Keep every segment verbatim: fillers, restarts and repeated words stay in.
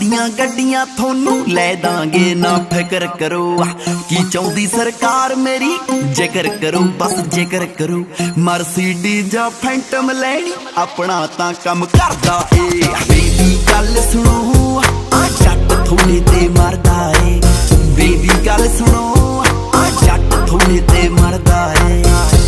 वड्डियां गड्डियां थोनू लै दांगे ना फिक्र करो। की चाहुंदी सरकार मेरी जिक्र करो, बस जिक्र करो। मर्सिडीज जां फैंटम लैनी अपना तां कम करदा ए। बेबी गल सुनो आ जट थोड़े ते मरदा ए। बेबी गल सुनो आ जट थोड़े ते मरदा ए।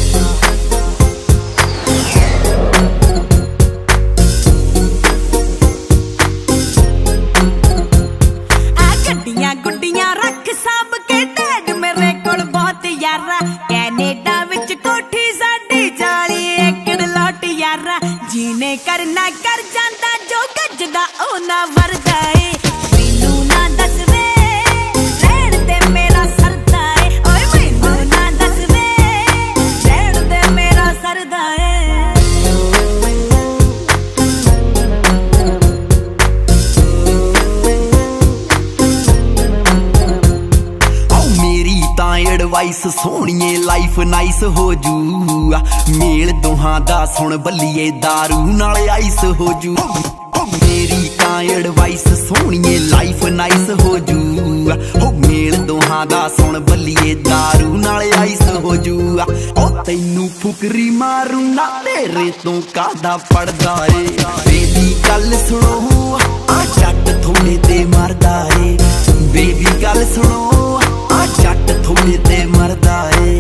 गुड्डियां रख साब के डैड मेरे कोल बहुत यारा। कैनेडा विच कोठी साडी चाली एकड़ लौट यारा। जीने करना कर जांदा जो गजदा ओ ना वरदा ए। मैनू ना दस वे रहण दे मेरा सरदा ए। ओए मैनू ना दस वे रहण दे मेरा सरदा ए। एडवाइस सोहणीए लाइफ नाइस हो जू। मेल दोहां दा सुन बल्लीए दारू नाल आइस हो जू। मेरी तां एडवाइस सोहणीए लाइफ नाइस हो जू। हो मेल दोहां दा सुन बल्लीए दारू नाल आइस हो जू। ओ तैनू फुकरी मारू ना तेरे तो कादा पड़दा ए। बेबी गल सुनो आ जट थोड़े ते मरदा ए। बेबी गल सुनो आ जट थोड़े ते मरदा ए।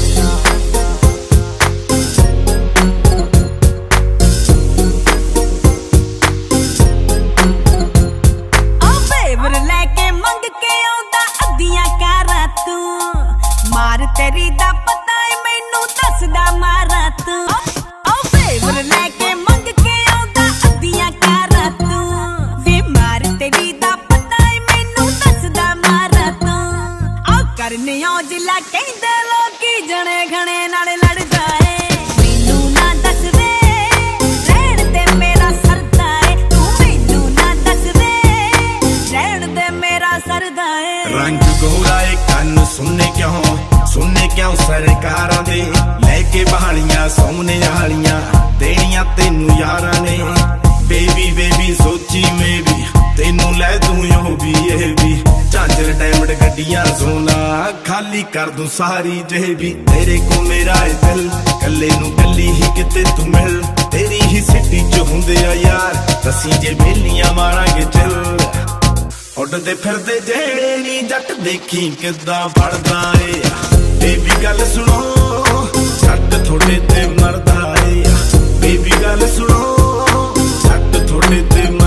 ओ फेवर लेके मंग के आउंदा अद्धियां कारां तू। मार तेरी दा पता है मैनू दसदा मारा तू। ओ फेवर लेके मंग के आउंदा अद्धियां कारां तू। वे मार तेरी दा पता है मैनू दसदा मारा तू। करने जिला कहंदे लोकी जने घने नाल लड़दा ए। मैनू ना दस वे रहण दे मेरा सरदा ए। तू मैनू ना दस वे रहण दे मेरा सरदा ए। रंग गोरा ए कन्न सुनने क्यों सुनने क्यों सरकारां दे लेके बहालियां सोने वालियां देनियां तेनू यारां ने। बेबी बेबी सोची में भी तेनू लै दूं यो भी ये भी। झांझर डायमंड गड्डियां सोना खाली कर दूं सारी जेबी। तेरे को मेरा है दिल कल्ले नू कल्ली ही किते तू मिल। तेरी ही सिटी च हुंदे आ यार दसी जे बेलियां मारांगे चिल। उड़दे फिरदे जेड़े नी जट देखी किदां फड़दा ए। बेबी गल सुनो जट थोड़े ते मरदा ए। बेबी गल सुनो जट थोड़े ते